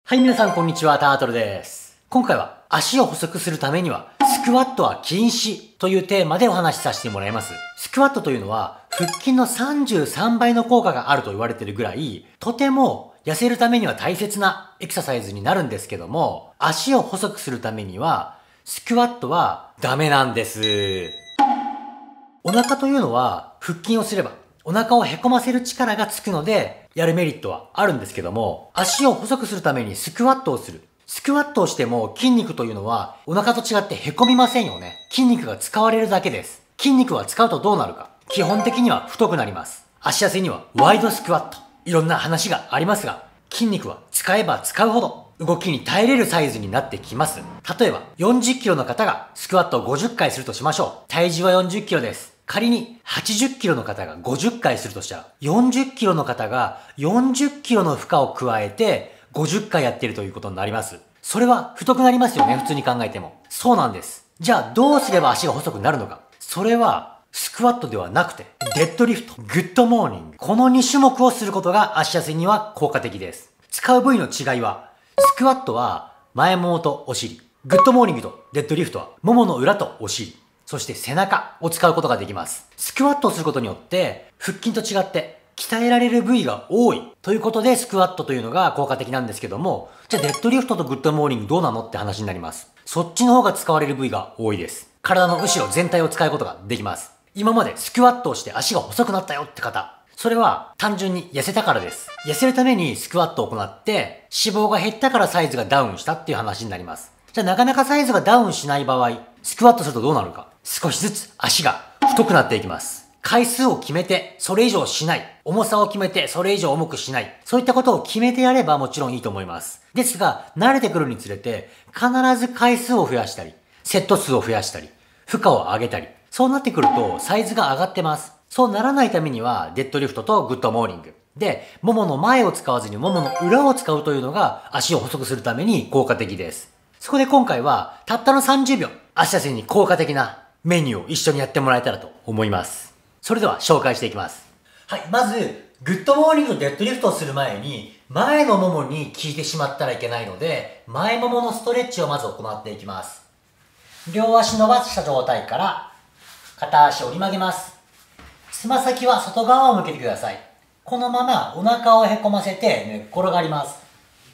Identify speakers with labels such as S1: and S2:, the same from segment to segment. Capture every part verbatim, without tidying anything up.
S1: はい、皆さんこんにちは、タートルです。今回は足を細くするためには、スクワットは禁止というテーマでお話しさせてもらいます。スクワットというのは、腹筋のさんじゅうさんばいの効果があると言われているぐらい、とても痩せるためには大切なエクササイズになるんですけども、足を細くするためには、スクワットはダメなんです。お腹というのは、腹筋をすれば、お腹をへこませる力がつくので、やるメリットはあるんですけども、足を細くするためにスクワットをする。スクワットをしても筋肉というのはお腹と違ってへこみませんよね。筋肉が使われるだけです。筋肉は使うとどうなるか。基本的には太くなります。足痩せにはワイドスクワット。いろんな話がありますが、筋肉は使えば使うほど動きに耐えれるサイズになってきます。例えばよんじゅっキロの方がスクワットをごじゅっかいするとしましょう。体重はよんじゅっキロです。仮にはちじゅっキロの方がごじゅっかいするとしたら、よんじゅっキロの方がよんじゅっキロの負荷を加えてごじゅっかいやっているということになります。それは太くなりますよね、普通に考えても。そうなんです。じゃあどうすれば足が細くなるのか。それはスクワットではなくて、デッドリフト、グッドモーニング。このに種目をすることが足痩せには効果的です。使う部位の違いは、スクワットは前ももとお尻。グッドモーニングとデッドリフトはももの裏とお尻。そして背中を使うことができます。スクワットをすることによって、腹筋と違って鍛えられる部位が多いということでスクワットというのが効果的なんですけども、じゃあデッドリフトとグッドモーニングどうなのって話になります。そっちの方が使われる部位が多いです。体の後ろ全体を使うことができます。今までスクワットをして足が細くなったよって方、それは単純に痩せたからです。痩せるためにスクワットを行って脂肪が減ったからサイズがダウンしたっていう話になります。じゃあなかなかサイズがダウンしない場合、スクワットするとどうなるか。少しずつ足が太くなっていきます。回数を決めてそれ以上しない。重さを決めてそれ以上重くしない。そういったことを決めてやればもちろんいいと思います。ですが、慣れてくるにつれて必ず回数を増やしたり、セット数を増やしたり、負荷を上げたり、そうなってくるとサイズが上がってます。そうならないためにはデッドリフトとグッドモーニング。で、ももの前を使わずにももの裏を使うというのが足を細くするために効果的です。そこで今回はたったのさんじゅうびょう、足痩せに効果的なメニューを一緒にやってもらえたらと思います。それでは紹介していきます。はい、まず、グッドモーニングとデッドリフトをする前に、前のももに効いてしまったらいけないので、前もものストレッチをまず行っていきます。両足伸ばした状態から、片足折り曲げます。つま先は外側を向けてください。このままお腹をへこませて寝っ転がります。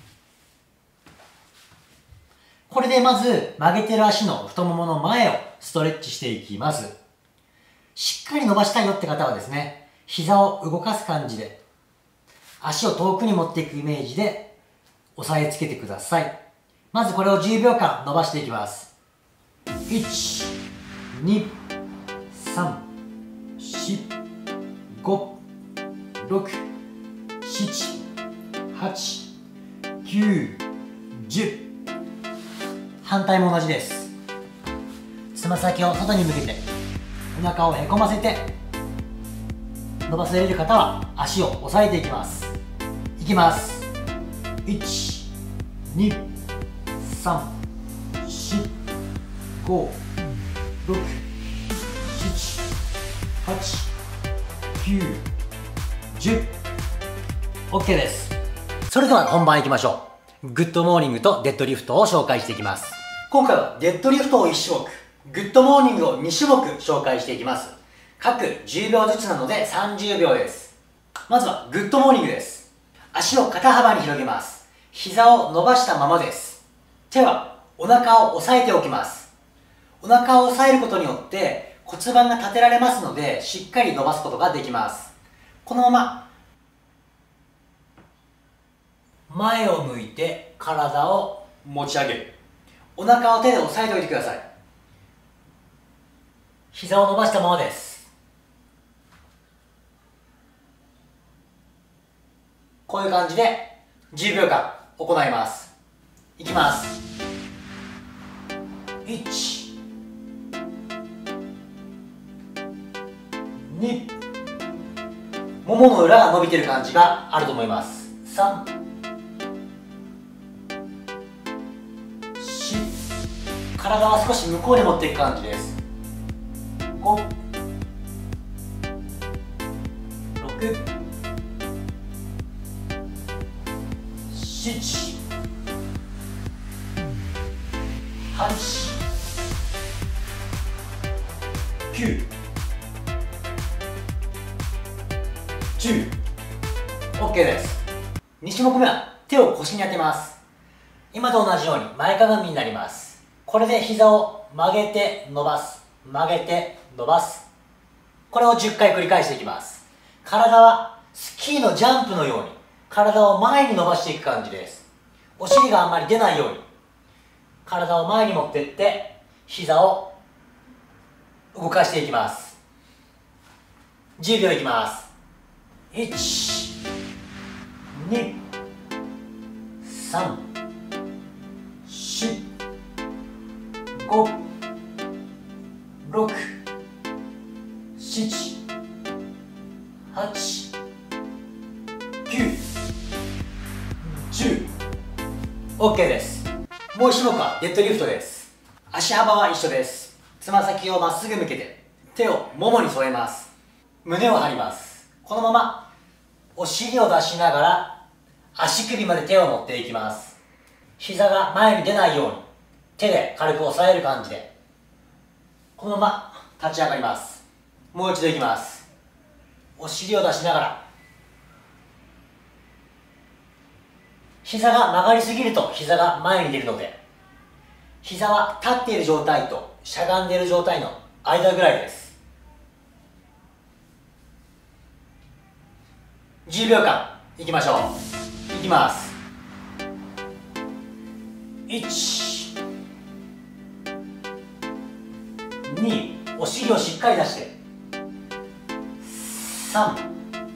S1: これでまず曲げてる足の太ももの前をストレッチしていきます。しっかり伸ばしたいよって方はですね、膝を動かす感じで、足を遠くに持っていくイメージで押さえつけてください。まずこれをじゅうびょうかん伸ばしていきます。いち、に、さん、し、ご、ろく、しち、はち、きゅう、じゅう。反対も同じです。つま先を外に向けてお腹をへこませて伸ばせれる方は足を押さえていきます。いきます。いち、に、さん、し、ご、ろく、しち、はち、きゅう、じゅう。 OK です。それでは本番いきましょう。グッドモーニングとデッドリフトを紹介していきます。今回はデッドリフトをいち種目、グッドモーニングをに種目紹介していきます。各じゅうびょうずつなのでさんじゅうびょうです。まずはグッドモーニングです。足を肩幅に広げます。膝を伸ばしたままです。手はお腹を押さえておきます。お腹を押さえることによって骨盤が立てられますので、しっかり伸ばすことができます。このまま前を向いて体を持ち上げる。お腹を手で押さえておいてください。膝を伸ばしたままです。こういう感じでじゅうびょうかん行います。いきます。いち、に、ももの裏が伸びてる感じがあると思います。さん、体は少し向こうに持っていく感じです。ご、ろく、しち、 はち、きゅう、じゅう。 OK です。に種目めは手を腰に当てます。今と同じように前かがみになります。これで膝を曲げて伸ばす、曲げて伸ばす。これをじゅっかい繰り返していきます。体はスキーのジャンプのように体を前に伸ばしていく感じです。お尻があんまり出ないように体を前に持っていって膝を動かしていきます。じゅうびょういきます。いち、に、さん、し、ご、ろく、しち、はち、きゅう、じゅう。 OK です。もう一種目はデッドリフトです。足幅は一緒です。つま先をまっすぐ向けて手をももに添えます。胸を張ります。このままお尻を出しながら足首まで手を持っていきます。膝が前に出ないように手で軽く押さえる感じでこのまま立ち上がります。もう一度いきます。お尻を出しながら膝が曲がりすぎると膝が前に出るので膝は立っている状態としゃがんでいる状態の間ぐらいです。じゅうびょうかんいきましょう。いきます。いち、に、お尻をしっかり出して、さん、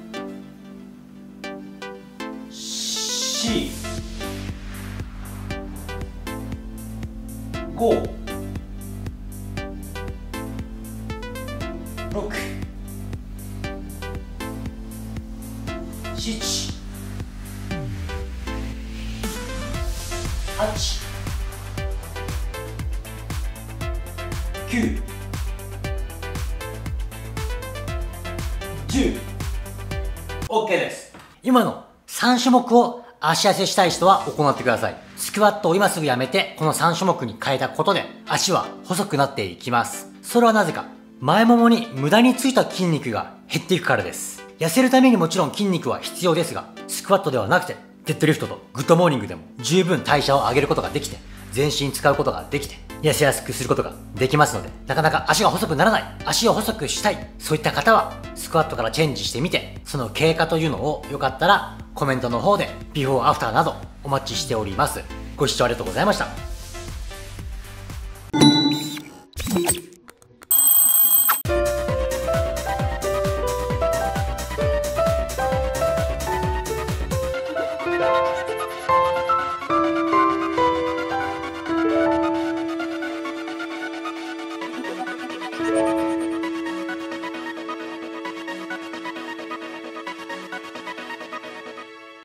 S1: し、ご、ろく、しち、はち、きゅう、じゅう。 OK です。今のさん種目を足痩せしたい人は行ってください。スクワットを今すぐやめてこのさん種目に変えたことで足は細くなっていきます。それはなぜか、前ももに無駄についた筋肉が減っていくからです。痩せるためにもちろん筋肉は必要ですが、スクワットではなくてデッドリフトとグッドモーニングでも十分代謝を上げることができて、全身使うことができて痩せやすくすることができますので、なかなか足が細くならない、足を細くしたい、そういった方はスクワットからチェンジしてみて、その経過というのをよかったらコメントの方でビフォーアフターなどお待ちしております。ご視聴ありがとうございました。
S2: you